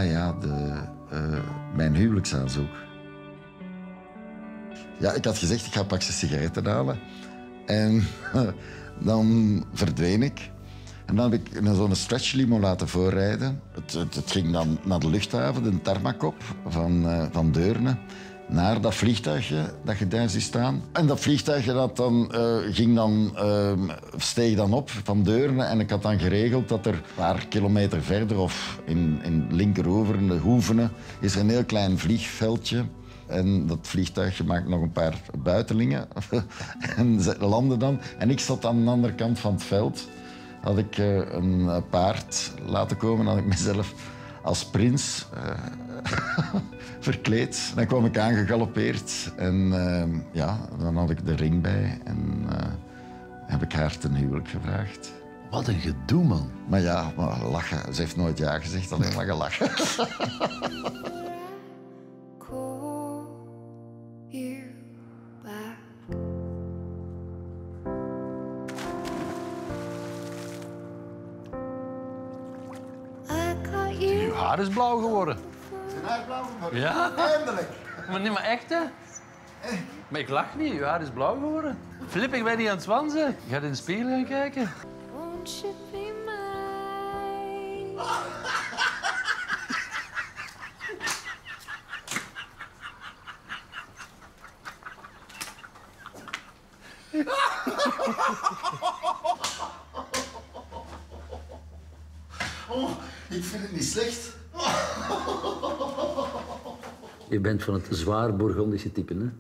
ja, mijn huwelijksaanzoek. Ja, ik had gezegd, ik ga een pakje sigaretten halen. En dan verdween ik. En dan heb ik zo'n stretchlimo laten voorrijden. Het ging dan naar de luchthaven, de tarmac op van Deurne. Naar dat vliegtuigje dat je daar ziet staan. En dat vliegtuigje steeg dan op van Deurne. En ik had dan geregeld dat er een paar kilometer verder of in linkeroever, in de Hoevenen, is er een heel klein vliegveldje. En dat vliegtuigje maakt nog een paar buitelingen. En ze landden dan. En ik zat aan de andere kant van het veld. Had ik een paard laten komen, had ik mezelf als prins verkleed. Dan kwam ik aangegalopeerd en dan had ik de ring bij en heb ik haar ten huwelijk gevraagd. Wat een gedoe, man. Maar ja, lachen. Ze heeft nooit ja gezegd, alleen maar gelachen. Je haar is blauw geworden. Zijn haar blauw geworden? Ja. Eindelijk. Maar niet maar echt, hè? Maar ik lach niet, je haar is blauw geworden. Filip, ik ben niet aan het zwansen. Je gaat in de spiegel gaan kijken. Won't you be mine? Oh, ik vind het niet slecht. Je bent van het zwaar Bourgondische type, hè?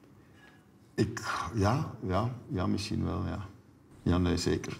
Ja, misschien wel, ja. Ja, nee, zeker.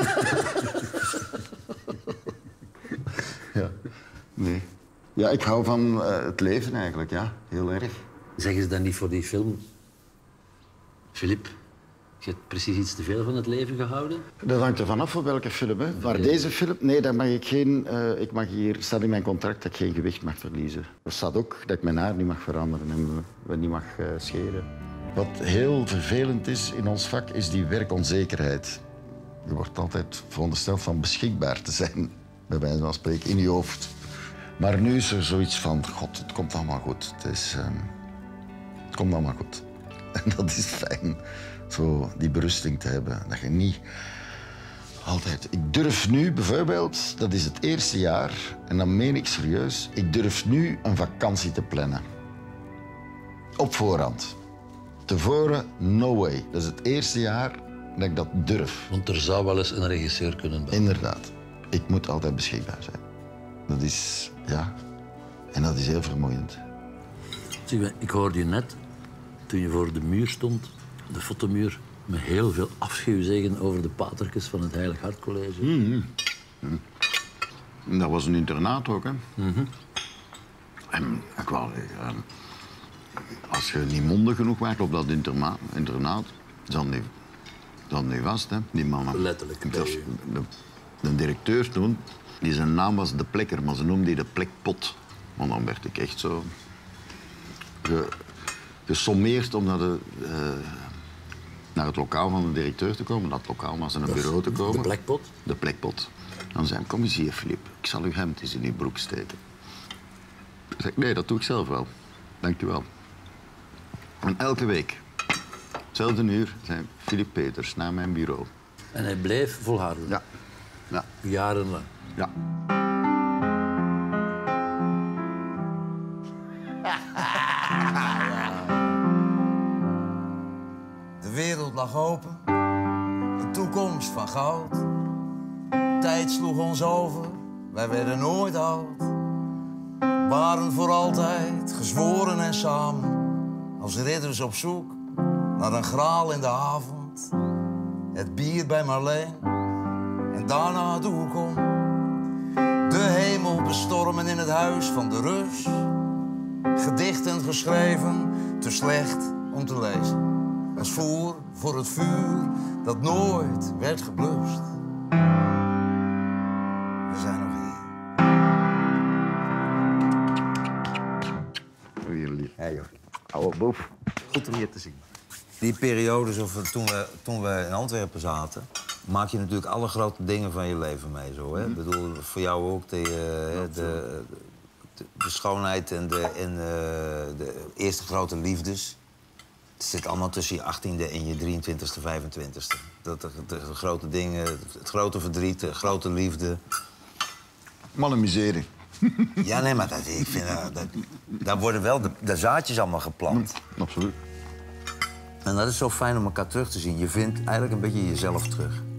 Ja, nee. Ja, ik hou van het leven eigenlijk, ja. Heel erg. Zeggen ze dan niet voor die film... Filip, je hebt precies iets te veel van het leven gehouden? Dat hangt er vanaf voor welke film, hè. Maar deze film, nee, daar mag ik geen... staat in mijn contract dat ik geen gewicht mag verliezen. Er staat ook dat ik mijn haar niet mag veranderen en me niet mag scheren. Wat heel vervelend is in ons vak, is die werkonzekerheid. Je wordt altijd verondersteld van beschikbaar te zijn, bij wijze van spreken, in je hoofd. Maar nu is er zoiets van, god, het komt allemaal goed. Het komt allemaal goed. En dat is fijn, zo die berusting te hebben. Dat je niet altijd... Ik durf nu bijvoorbeeld, dat is het eerste jaar, en dat meen ik serieus, ik durf nu een vakantie te plannen. Op voorhand. Tevoren, no way. Dat is het eerste jaar dat ik dat durf. Want er zou wel eens een regisseur kunnen bellen. Inderdaad. Ik moet altijd beschikbaar zijn. Dat is, ja... En dat is heel vermoeiend. Zie, ik hoorde je net, toen je voor de muur stond, de fotomuur, met heel veel afschuw zeggen over de patertjes van het Heilig Hart College. Dat was een internaat ook, hè. En ik wou... Als je niet mondig genoeg werd op dat internaat, dan niet vast, hè, die mannen. Letterlijk. De directeur toen, zijn naam was De Plekker, maar ze noemde die De Plekpot. Want dan werd ik echt zo gesommeerd om naar het lokaal van de directeur te komen. Dat lokaal naar zijn bureau te komen. De Plekpot? De Plekpot. Dan zei hij, kom eens hier, Filip. Ik zal uw hemd eens in uw broek steken. Ik zei, nee, dat doe ik zelf wel. Dank u wel. En elke week, hetzelfde uur, zei Filip Peters naar mijn bureau. En hij bleef volharden? Ja. Jarenlang? Ja. De wereld lag open, een toekomst van goud. Tijd sloeg ons over, wij werden nooit oud. Waren voor altijd gezworen en samen, als ridders op zoek naar een graal in de avond. Het bier bij Marleen en daarna de hoek om. De hemel bestormen in het huis van de Rus. Gedichten geschreven, te slecht om te lezen. Als voer voor het vuur dat nooit werd geblust. We zijn nog hier. Ja, joh. Oude boef. Goed om je te zien. Die periodes, of toen we in Antwerpen zaten, maak je natuurlijk alle grote dingen van je leven mee. Zo, hè? Ik bedoel, voor jou ook de de schoonheid en de eerste grote liefdes. Het zit allemaal tussen je 18e en je 23e, 25e. De grote dingen, het grote verdriet, de grote liefde. Man een miserie. Ja, nee, maar ik vind, daar worden wel de zaadjes allemaal geplant. Absoluut. En dat is zo fijn om elkaar terug te zien. Je vindt eigenlijk een beetje jezelf terug.